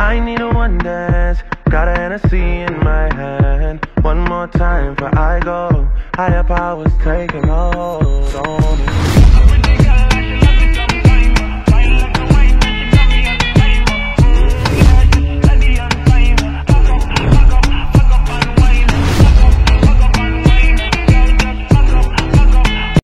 I need a one dance, got a Hennessy in my hand. One more time before I go, higher powers taking over.